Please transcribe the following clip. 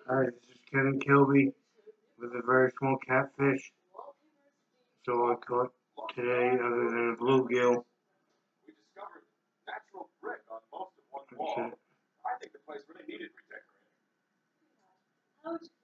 Hi, this is Kevin Kilby with a very small catfish. So I caught today, other than a bluegill. That's it.